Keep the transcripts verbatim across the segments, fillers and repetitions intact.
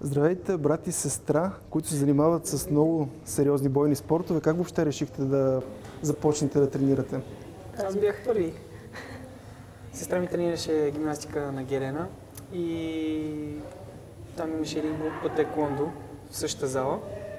Здравейте, брат и сестра, които се занимават с много сериозни бойни спортове. Как въобще решихте да започнете да тренирате? Аз бях първи. Сестра ми тренираше гимнастика на Гелена и там имаше един клуб по таеквондо в същата зала.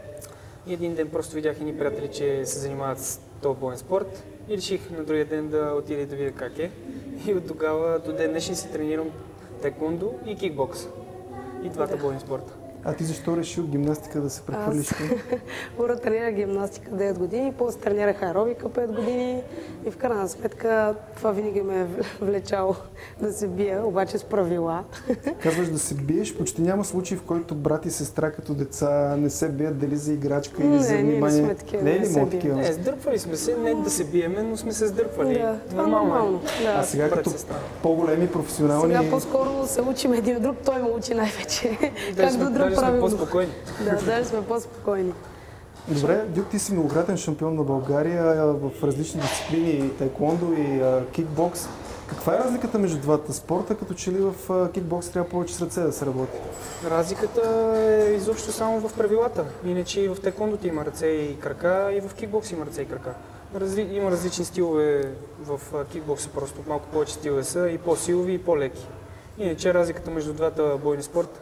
И един ден просто видях едни приятели, че се занимават с този боен спорт и реших на другия ден да отида да видя как е. И от тогава до ден днешен си тренирам таеквондо и кикбокс. И двата бойни спорта. А ти защо реши от гимнастика да се прехвърлиш? Първо тренирах гимнастика девет години, после тренирах аеробика пет години и в крайна сметка това винаги ме е влечало да се бия, обаче с правила. Казваш да се биеш, почти няма случай, в който брат и сестра като деца не се бият дали за играчка или не, за внимание. Не, не сме такива. Не е ли му такива? Не, сдърпвали сме се, не да се биеме, но сме се сдърпвали. Да, това нормално. нормално. Да. А сега като по-големи професионални... Сега по-скоро се учим един от друг, той ме учи най-вече. Как да друг правилно. По-спокойни. Да, даже сме по-спокойни. Добре, Дюк, ти си многократен шампион на България в различни дисциплини, таеквондо и кикбокс. Каква е разликата между двата спорта, като че ли в кикбокс трябва повече с ръце да се работи? Разликата е изобщо само в правилата. Иначе и в таеквондото има ръце и крака, и в кикбокс има ръце и крака. Разли... Има различни стилове в кикбокса, просто малко повече стилове са и по-силови и по-леки. Иначе разликата между двата бойни спорта.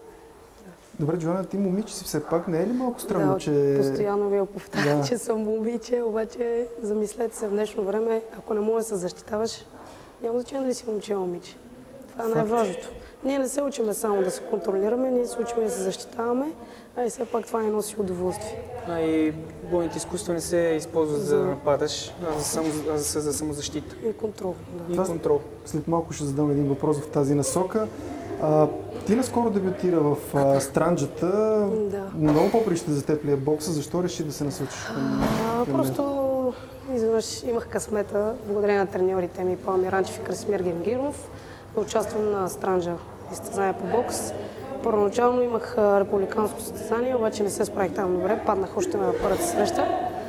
Добре, Джоана, ти момиче си все пак, не е ли малко странно, да, че... постоянно ви повтарям, да. че съм момиче, обаче замислете се в днешно време, ако не можеш да се защитаваш, няма значение дали си момче или момиче. Това е най-важното. Ние не се учиме само да се контролираме, ние се учиме да се защитаваме, а и все пак това ни носи удоволствие. А и бойните изкуства не се използват за, за да нападаш, а за, само, а за, за самозащита. И контрол. Да. И контрол. След малко ще задам един въпрос в тази насока. А, ти наскоро дебютира в а, странджата. Да. Много по-прища за теб ли е бокса? Защо реши да се насочиш към, а, към Просто изведнъж имах късмета, благодарение на треньорите ми Пламен Ранчев и Красимир Генгиров, да участвам на странджа състезание по бокс. Първоначално имах републиканско състезание, обаче не се справих там добре, паднах още на първата среща.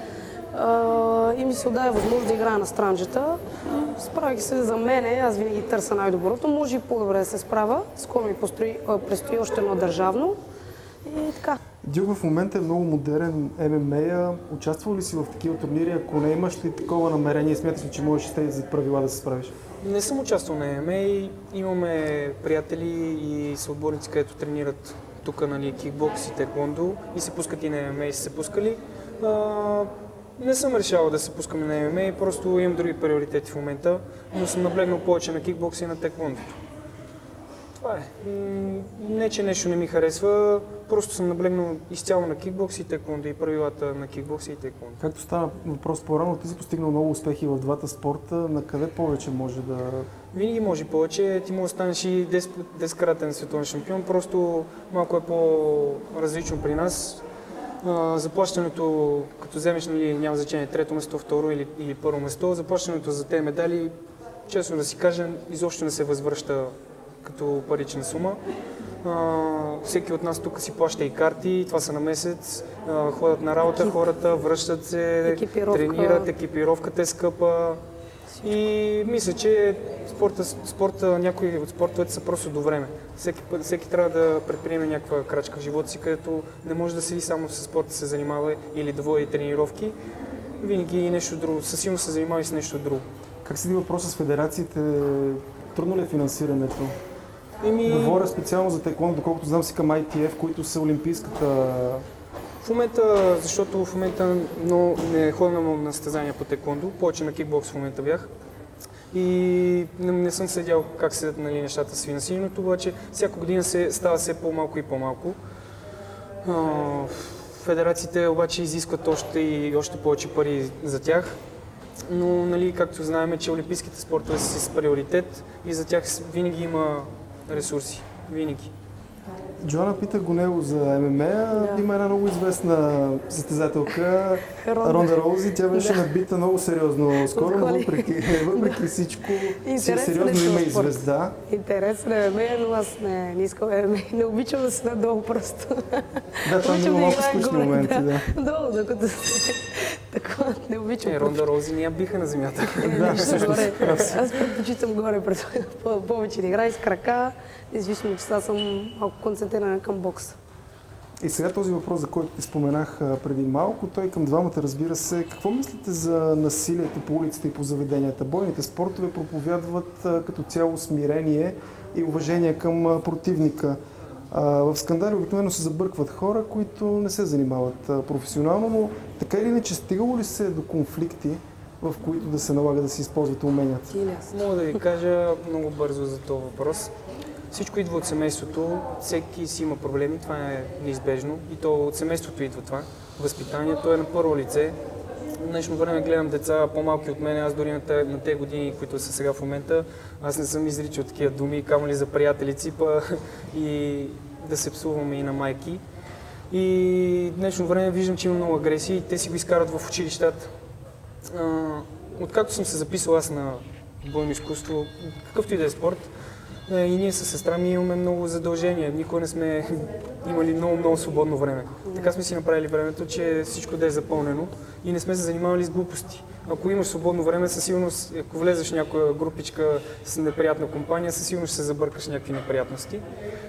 Uh, и ми се отдаде възможност да играя на странджата. Справих се за мене, аз винаги търся най-доброто, може и по-добре да се справя. Скоро ми построи, предстои още едно държавно и така. Дюк в момента е много модерен Ем Ем А. Участвал ли си в такива турнири? Ако не имаш ли такова намерение, смяташ ли, че можеш с тези правила да се справиш? Не съм участвал на Ем Ем А. Имаме приятели и съотборници, където тренират тук, нали, кикбокс и таеквондо и се пускат и на Ем Ем А и са се пускали. Uh, Не съм решавал да се пускаме на Ем Ем А, просто имам други приоритети в момента, но съм наблегнал повече на кикбокс и на таеквондото. Това е. Не, че нещо не ми харесва, просто съм наблегнал изцяло на кикбокс и таеквондо и правилата на кикбокс и таеквондо. Както стана въпрос по-рано, ти си постигнал много успехи в двата спорта. На къде повече може да... Винаги може повече. Ти може да станеш и десеткратен световен шампион, просто малко е по-различно при нас. Заплащането, като вземеш, нали, няма значение трето место, второ или, или първо место, заплащането за тези медали, честно да си кажа, изобщо не се възвръща като парична сума. А, всеки от нас тук си плаща и карти, това са на месец, а, ходят на работа Екип. хората, връщат се, екипировка. тренират, екипировката е скъпа. И мисля, че спорта, спорта, някои от спортовете са просто до време. Всеки, всеки трябва да предприеме някаква крачка в живота си, където не може да седи само с спорта се занимава или да води тренировки. Винаги нещо друго. Със сигурност се занимава и с нещо друго. Как седи въпроса с федерациите? Трудно ли е финансирането? Еми... Говоря специално за таеквондо, доколкото знам си към Ай Ти Еф, които са олимпийската... В момента, защото в момента но не ходя на състезания по таеквондо, повече на кикбокс в момента бях. И не, не съм следял как седят, нали, нещата с финансирането, обаче всяка година се става все по-малко и по-малко. Федерациите обаче изискват още и още повече пари за тях. Но, нали, както знаем, че олимпийските спортове са с приоритет и за тях винаги има ресурси. Винаги. Джоана, питах го него за Ем Ем А. Да. Има една много известна състезателка, Ронда Роузи. Тя беше да. набита много сериозно скоро, но въпреки, въпреки да. всичко си е сериозно има и звезда. Интересно е Ем Ем А, но аз не, не искам Ем Ем А. Не обичам да си надолу просто. Да, там има малко скучни моменти. Да. Долу, докато се... Така, не обичам. Е, Ронда Роузи ни я биха на земята. Да, всъщност. Аз предпочитам горе, повече да играя с крака, независимо, че сега съм малко концентрирана към бокса. И сега този въпрос, за който ти споменах преди малко, той към двамата, разбира се. Какво мислите за насилието по улиците и по заведенията? Бойните спортове проповядват като цяло смирение и уважение към противника. В скандали обикновено се забъркват хора, които не се занимават професионално, но така или иначе стигало ли се до конфликти, в които да се налага да се използват уменията? Мога да ви кажа много бързо за този въпрос. Всичко идва от семейството, всеки си има проблеми, това е неизбежно и то от семейството идва това. Възпитанието е на първо лице. В днешно време гледам деца по-малки от мен, аз дори на тези, на тези години, които са сега в момента, аз не съм изричал такива думи, камо ли за приятелици, па и да се псуваме и на майки. И в днешно време виждам, че има много агресии и те си го изкарат в училищата. Откакто съм се записал аз на бойно изкуство, какъвто и да е спорт, и ние със сестра ми имаме много задължения. Никога не сме имали много-много свободно време. Така сме си направили времето, че всичко да е запълнено и не сме се занимавали с глупости. Ако имаш свободно време, със сигурност, ако влезеш в някоя групичка с неприятна компания, със сигурност ще се забъркаш някакви неприятности.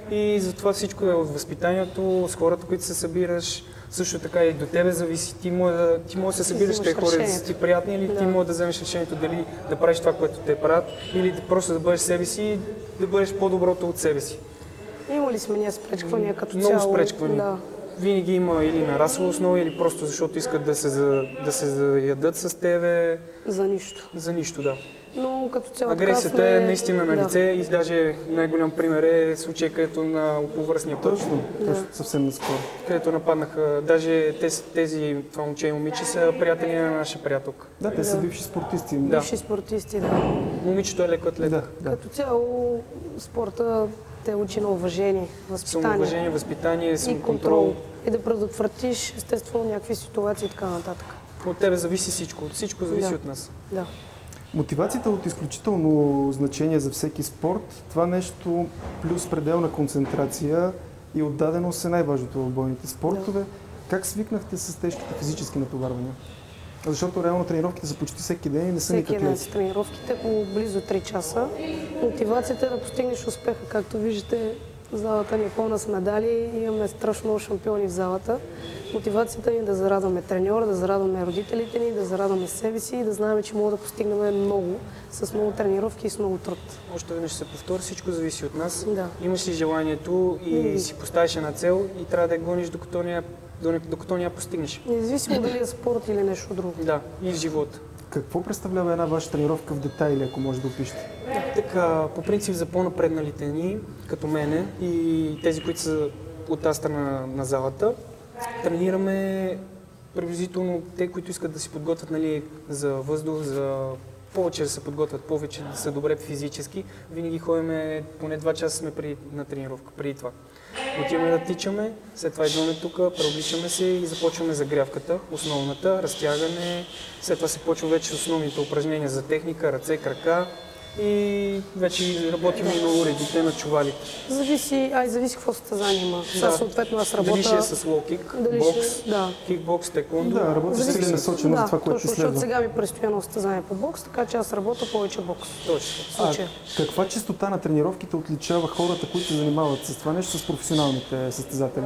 И затова всичко е от възпитанието, с хората, които се събираш. Също така и до тебе зависи. Ти може да, ти може да се събираш тези хора, да са ти приятни, или да. Ти може да вземеш решението дали да правиш това, което те правят, или да просто да бъдеш себе си и да бъдеш по-доброто от себе си. Има ли сме ние спречквания като Много цяло? Много спречквания. Да. Винаги има или на расова основа, или просто защото искат да се, за, да се заядат с тебе. За нищо. За нищо, да. Но като цяло агресията сме... е наистина на лице да. И даже най-голям пример е случай, където на околовръстния път. Точно, да. Точно, съвсем наскоро. Където нападнаха, даже тези, тези това момче и момиче са приятели на наша приятелка. Да, те да. Са бивши спортисти. Да. Бивши спортисти, да. Момичето е леко атлет. Да, да. Като цяло спорта те учи на уважение, възпитание. Самоуважение, възпитание, самоконтрол. Контрол. И да предотвратиш естествено някакви ситуации и така нататък. От тебе зависи всичко, от всичко зависи да. От нас. Да. Мотивацията е от изключително значение за всеки спорт. Това нещо плюс пределна концентрация и отдаденост е най-важното в бойните спортове. Да. Как свикнахте с тежките физически натоварвания? Защото реално тренировките са почти всеки ден и не са никакви. Всеки ден са тренировките по близо три часа. Мотивацията е да постигнеш успеха. Както виждате, залата ни е пълна с медали и имаме страшно много шампиони в залата. Мотивацията ни е да зарадваме треньора, да зарадваме родителите ни, да зарадваме себе си и да знаем, че можем да постигнем много с много тренировки и с много труд. Още веднъж се повтори, всичко зависи от нас. Да. Имаш ли желанието и mm. си поставиш една цел и трябва да я гониш докато не я, докато не я постигнеш. Независимо дали е спорт или нещо друго. Да, и в живота. Какво представлява една ваша тренировка в детайли, ако може да опишете? Така, по принцип за по-напредналите ни, като мене и тези, които са от тази страна на залата, тренираме приблизително те, които искат да си подготвят, нали, за въздух, за повече да се подготвят, повече да са добре физически. Винаги ходим, поне два часа сме при, на тренировка, преди това. Отиваме да тичаме, след това идваме тук, преобличаме се и започваме загрявката, основната, разтягане. След това се почва вече с основните упражнения за техника, ръце, крака. И вече работим и на уредите на чувалите. Зависи, ай, зависи какво състезание има. Да. Сега съответно аз работя... Дали ще е с лоу-кик, бокс, да. кикбокс, теквондо. Да, работиш целенасочено да, за това, което ти следва. Защото сега ми предстои едно състезание по бокс, така че аз работя повече бокс. Точно. А каква честота на тренировките отличава хората, които се занимават с това нещо, с професионалните състезатели?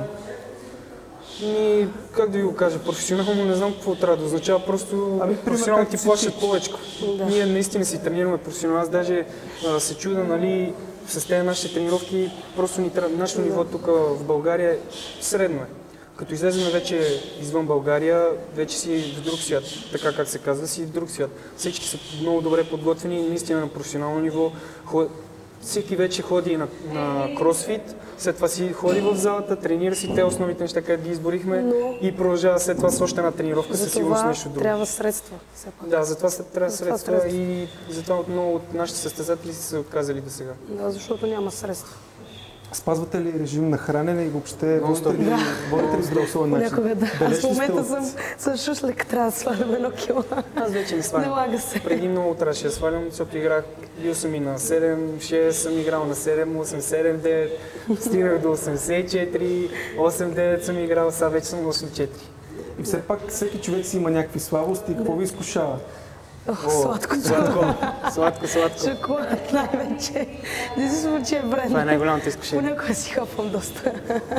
Ми, как да ви го кажа, професионално не знам какво трябва да означава, просто ами, професионално ти плащат повече. Да. Ние наистина си тренираме професионално. Аз даже а, се чуда, нали, с тези нашите тренировки, просто ни трябва, нашето да. Ниво тук в България средно е. Като излезем вече извън България, вече си в друг свят, така как се казва, си в друг свят. Всички са много добре подготвени, наистина на професионално ниво. Всеки вече ходи на, на кросфит, след това си ходи в залата, тренира си те основните неща, където ги изборихме. Но... и продължава след това с още една тренировка, със сигурност нещо друго. Трябва средства. Да, затова трябва за средства, средства и затова много от нашите състезатели са се отказали до сега. Да, защото няма средства. Спазвате ли режим на хранене и въобще водите ли, да. водите ли здравословен начин? Някога да. Аз в момента съм с шушлик, трябва да свалям едно кило. Аз вече не свалям. Не лага се. Преди много трябваше да свалям, защото играх, бил съм и на седем шест, съм играл на седем осем седем девет, стигнах до осемдесет и четири, осем девет съм играл, сега вече съм осем четири. И все пак всеки човек си има някакви слабости, какво ви изкушава? О, сладко. Сладко, сладко, сладко. Шоколад най-вече. Не се случи е бренд. Това е най-голямото изкушение. Понякога си хапвам доста.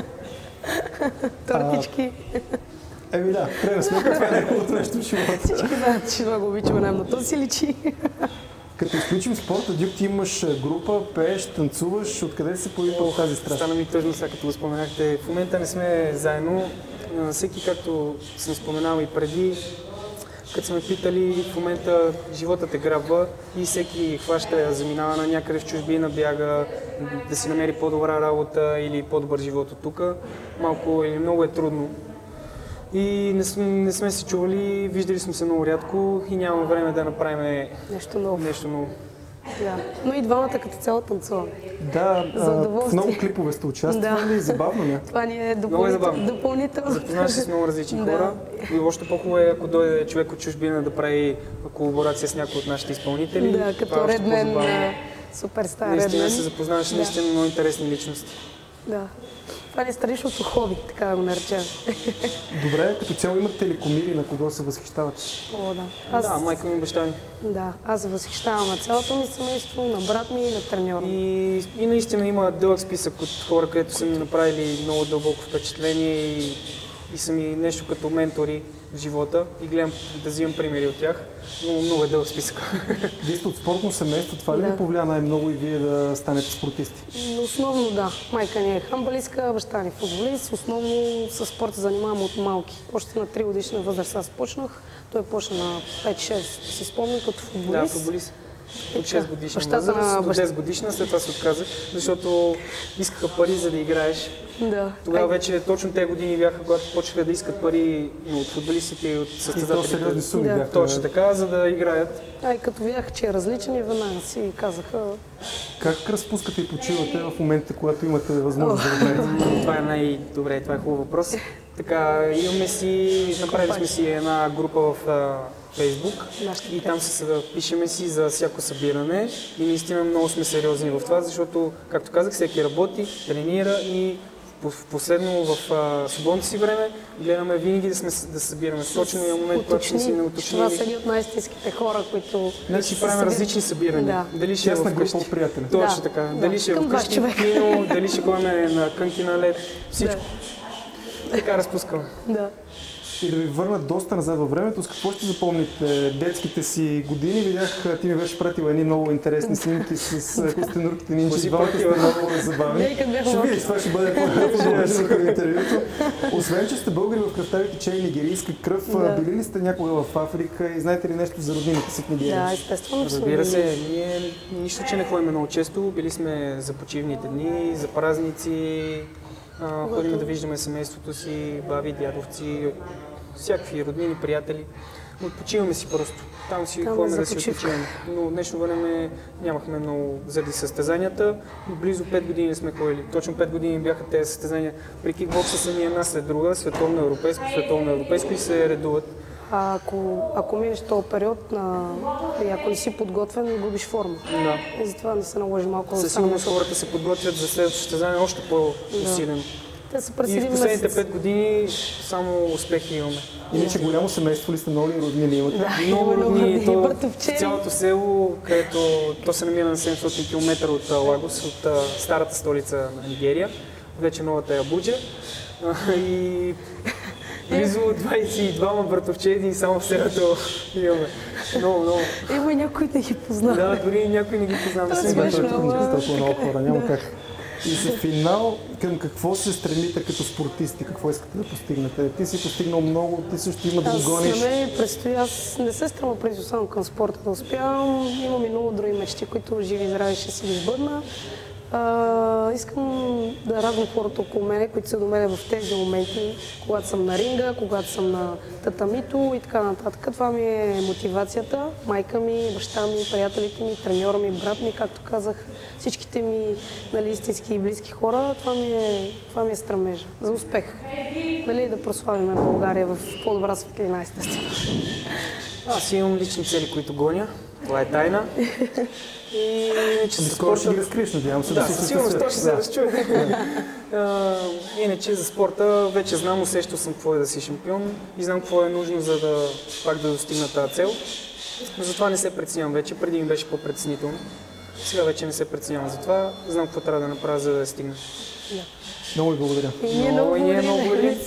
Тортички. Еми да, крайна сметка това е най-хубавото нещо в живота. Всички знаят, че това го обичаме най-много. То си личи. Като изключим спорта, Дюк, ти имаш група, пееш, танцуваш, откъде се появи по тази страст? Стана ми тъжно сега, като го споменахте. В момента не сме заедно. Всеки, както съм споменал и преди, като сме питали, в момента живота те грабва и всеки хваща, заминава на някъде в чужбина, бяга да си намери по-добра работа или по-добър живот от тук. Малко или много е трудно. И не сме, не сме се чували, виждали сме се много рядко и нямаме време да направим нещо ново. Нещо ново. Да. Но и двамата като цяло танцуваме. Да, в много клипове сте участвали, да. Забавно не? Това ни е допълнително. допълнително. Запознаваш се с много различни да. хора и още по-хубаво е, ако дойде човек от чужбина да прави колаборация с някой от нашите изпълнители. Да, като Redman, суперстар Redman. Наистина се запознаваш да. наистина много интересни личности. Да. Това е страничното хоби, така да го наречем. Добре, като цяло имате ли кумири, на кого се възхищавате? О, да. Аз... Да, майка ми и баща ми. Да, аз се възхищавам на цялото ми семейство, на брат ми и на треньора. И, и наистина има дълъг списък от хора, където са ми направили много дълбоко впечатление и, и са ми нещо като ментори в живота и гледам да взимам примери от тях. Но много е дълъг списък. Вие сте от спортно семейство, това ли да. ви повлия най-много и вие да станете спортисти? Основно да. Майка ни е хамбалистка, баща ни е футболист. Основно със спорт се занимавам от малки. Още на три годишна възраст аз почнах. Той почна на пет-шест, си спомням, като футболист. Да, футболист. От шест годишна възраст, до десет годишна, след това се отказах, защото искаха пари за да играеш. Да. Тогава вече точно тези години бяха, когато почнаха да искат пари от футболистите и от състезателите. суми да. бяха. Точно така, за да играят. А и като видях, че е различен и веднага си казаха... Как разпускате и почивате в момента, когато имате възможност да играете? Това е най-добре, това е хубав въпрос. Така, имаме си, направили сме си една група в Фейсбук и там се пишеме си за всяко събиране и наистина много сме сериозни в това, защото, както казах, всеки работи, тренира и в последно в свободното си време гледаме винаги да, сме, да събираме точно и момент, когато сме си не уточнили. Това са едни от най-истинските хора, които... Не си правим различни събирания. Да. Дали ще е вкъщи, приятели. точно да. така. Да. Дали ще е вкъщи в кино, дали ще ходим на кънки на лед, всичко. Да. Така разпускаме. Да. И да ви върна доста назад във времето, с какво ще запомните детските си години? Видях, ти ми беше пратила едни много интересни снимки с костенурките нинчи. Двамата сте много забавни. Ще видиш, това ще бъде по-добре интервюто. Освен, че сте българи в кръвта ви тече и нигерийска кръв, да. Били ли сте някога в Африка и знаете ли нещо за роднините си в Нигерия? Да, естествено. Разбира се, ние нищо, че не ходим много често, били сме за почивните дни, за празници, ходим да виждаме семейството си, баби, дядовци, всякакви роднини, приятели. Отпочиваме си просто. Там си ходим да си отпочиваме. Но днешно време нямахме много заради състезанията. Близо пет години сме ходили. Точно пет години бяха тези състезания. При кикбокса са ни една след друга, световно европейско, световно европейско и се редуват. А ако, ако минеш този период на... и ако не си подготвен, губиш форма. Да. И затова не се наложи малко... Със сигурност хората се подготвят за следващото състезание още по-усилено. Да. Те са през и в последните пет години само успехи имаме. Иначе голямо семейство ли сте, много ли роднини имате? Да, много роднини. То в цялото село, където то се намира на седемстотин километра от Лагос, от старата столица на Нигерия, вече новата е Абуджа. И близо двайсет и двама братовчеди само в селото имаме. Много, много. Има и някой да ги познава. Да, дори някой не ги познава. Това е смешно, ама... Толкова много хора, няма как. И за финал, към какво се стремите като спортисти? Какво искате да постигнете? Ти си постигнал много, ти също има да го гониш. За мен предстои, аз не се стремя принципно само към спорта да успявам. Имам и много други мечти, които живи и здрави ще си ги сбъдна. Uh, искам да радвам хората около мене, които са до мене в тези моменти, когато съм на ринга, когато съм на татамито и така нататък. Това ми е мотивацията. Майка ми, баща ми, приятелите ми, треньора ми, брат ми, както казах, всичките ми, нали, истински и близки хора. Това ми е, това ми е стремежа за успех. Нали, да прославим България в по-добра светлина, естествено. Аз имам лични цели, които гоня. Това е тайна. И иначе за спорта... ще ги разкриеш, надявам се да, да си сигурно ще се разчуе. Иначе за спорта вече знам, усещал съм какво е да си шампион и знам какво е нужно, за да пак да достигна тази цел. Затова не се преценявам вече. Преди ми беше по-преценително. Сега вече не се преценявам за това. Знам какво трябва да направя, за да стигна. Да. Много ви благодаря. И ние много благодарим.